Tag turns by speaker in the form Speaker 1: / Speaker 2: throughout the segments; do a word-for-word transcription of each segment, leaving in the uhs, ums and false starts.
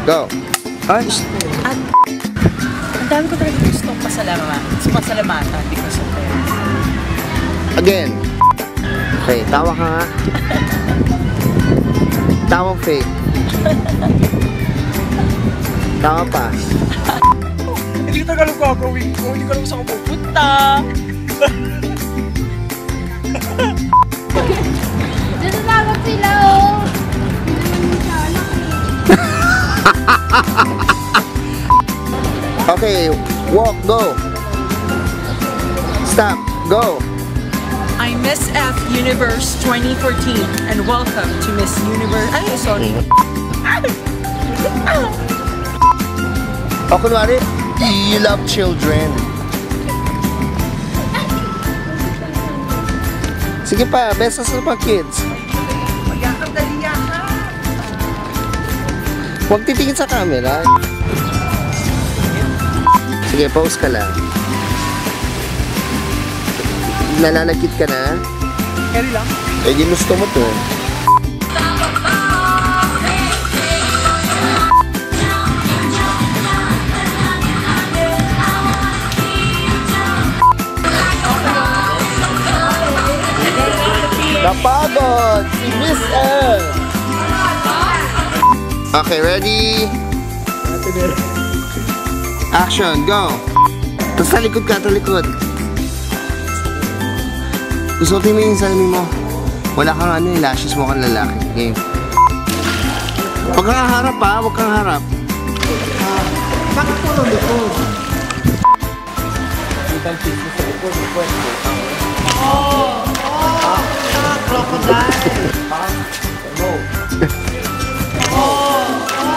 Speaker 1: Go. Ay.
Speaker 2: At ang dami ko talaga gustong pasalamatan. Pasalamatan because of them.
Speaker 1: Again. Okay, tawa ka nga. Tawang fake. Tawa pa.
Speaker 2: Hindi ko tagalog gagawin ko. Hindi ko alam saan ko pupunta.
Speaker 3: Dito na sila, oh.
Speaker 1: Okay, walk, go. Stop, go.
Speaker 2: I'm Miss F Universe twenty fourteen and welcome to Miss Universe. Ay, sorry.
Speaker 1: O kunwari, you love children. Sige pa, best sa mga kids.
Speaker 2: Magyakap dali yakap.
Speaker 1: Huwag titingin sa camera. Sige, pause ka lang. Nalalagkit ka na?
Speaker 2: Carry lang.
Speaker 1: Eh, ginusto mo to. Napagod! Si Miss L! Okay, ready? Action, go! Tapos talikod ka, talikod. Gustutin mo yung salamin mo. Wala kang ano yung lashes mo kang lalaki. Game. Huwag kang harap ha, huwag kang harap. Bakit po nung likod? Itang cheese mo sa likod, yung pwede. Oh! Oh! Crocodile! Go! Oh!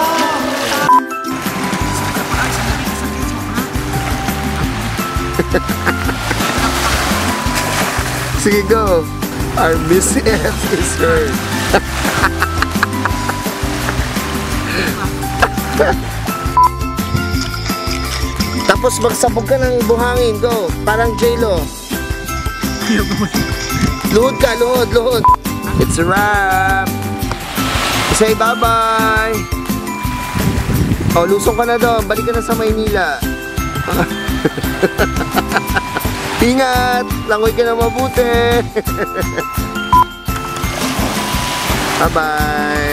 Speaker 1: Sige, go! Our Miss F is heard. Tapos magsabog ka ng buhangin, go! Parang J-Lo. Luhod ka, luhod, luhod. It's a wrap. Say bye-bye. Oh, lusong ka na doon. Balik ka na sa Maynila. Ingat! Langoy ka na mabuti! Bye-bye!